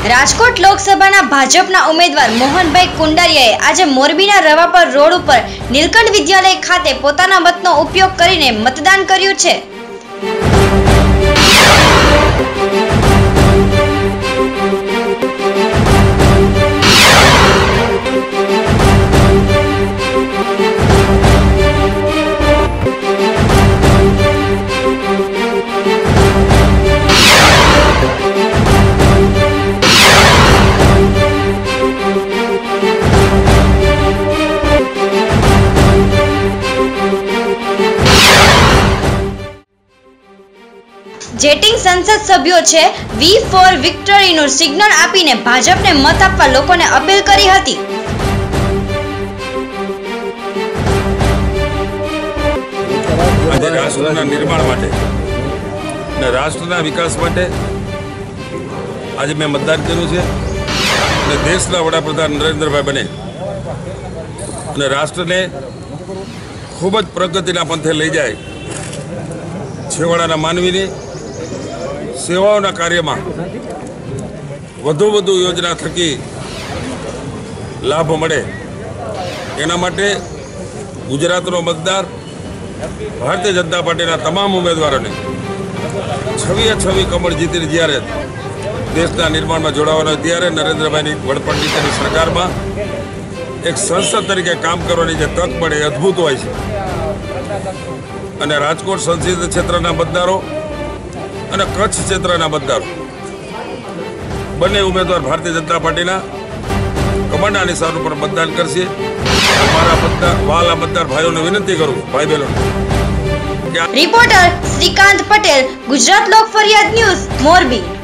રાજકોટ લોકસભાના ભાજપના ઉમેદવાર મોહનભાઈ કુંડારિયાએ આજે મોરબીના રવાપર રોડ ઉપર નીલકંઠ વિદ્યાલય ખાતે પોતાના મતનો ઉપયોગ કરીને મતદાન કર્યું છે। જેટિંગ સંસદ સભ્યો છે વી ફોર વિક્ટરીનું સિગ્નલ આપીને ભાજપને મત આપવા લોકોને અપીલ કરી હતી। આજે રાષ્ટ્રના નિર્માણ માટે અને રાષ્ટ્રના વિકાસ માટે આજે મેં મતદાન કર્યું છે અને દેશના વડાપ્રધાન નરેન્દ્રભાઈ બને અને રાષ્ટ્રને ખૂબ જ પ્રગતિના પંથે લઈ જાય, છેવાડાના માનવીની સેવાઓના કાર્યમાં વધુ યોજના થકી લાભ મળે, એના માટે ગુજરાતનો મતદાર ભારતીય જનતા પાર્ટીના તમામ ઉમેદવારોને 26 કમળ જીતીને જ્યારે દેશના નિર્માણમાં જોડાવાનો ત્યારે નરેન્દ્રભાઈની વડપણ નીચેની સરકારમાં એક સંસદ તરીકે કામ કરવાની જે તક મળે એ અદ્ભુત હોય છે। અને રાજકોટ સંસદીય ક્ષેત્રના મતદારો અને કચ્છ ક્ષેત્રના મતદારો બંને ઉમેદવાર ભારતીય જનતા પાર્ટીના કમળના નિશાન ઉપર મતદાન કરશે। મારા વાલા મતદાર ભાઈઓને વિનંતી કરું, ભાઈ બહેનો। રિપોર્ટર શ્રીકાંત પટેલ, ગુજરાત લોક ફરિયાદ ન્યૂઝ, મોરબી।